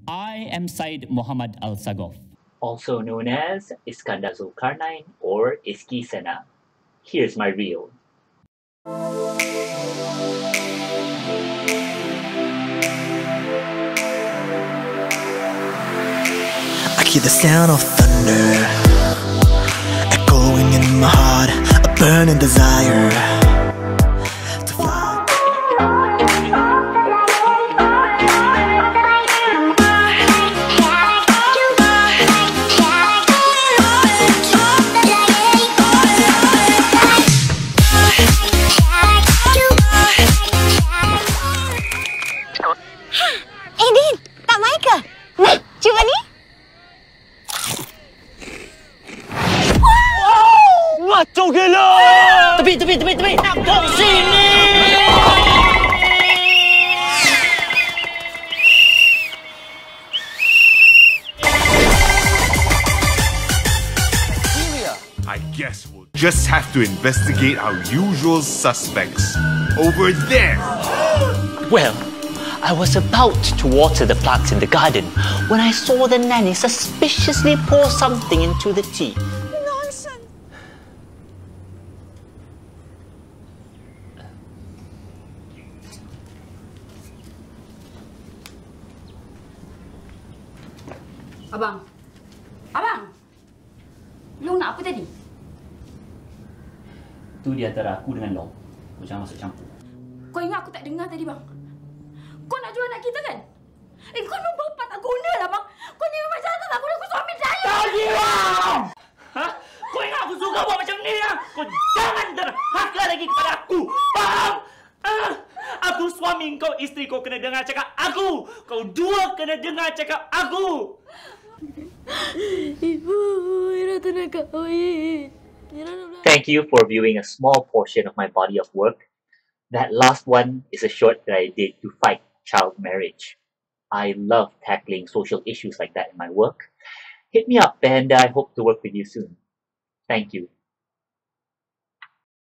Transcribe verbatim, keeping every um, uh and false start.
I am Syed Muhammad Al-Sagof, also known as Iskandar Zulkarnain or Iski Sena. Here's my reel. I hear the sound of thunder echoing in my heart, a burning desire to fly. Eh Din, tak main ke? Nah, cuba ni. Macam gila! Tepi, tepi, tepi, tepi! Nampak sini! I guess we'll just have to investigate our usual suspects. Over there! Well, I was about to water the plants in the garden when I saw the nanny suspiciously pour something into the tea. Nonsense. Abang. Abang. Long nak apa tadi? Tu di antara aku dengan Long. Kau jangan masuk campur. Kau ingat aku tak dengar tadi, bang? Kau nak jual anak kita kan? Eh, kau memang bapa tak guna lah, bang. Kau ni memang jahat tak guna aku suami saya. Tadi Long! Ha? Kau ingat aku suka buat macam ni ya? Kau jangan derhaka lagi kepada aku. Faham? Ah, aku suami kau, isteri kau kena dengar cakap aku. Kau dua kena dengar cakap aku. Ibu, Ira tak nak kahwin. Thank you for viewing a small portion of my body of work. That last one is a short that I did to fight child marriage. I love tackling social issues like that in my work. Hit me up and I hope to work with you soon. Thank you.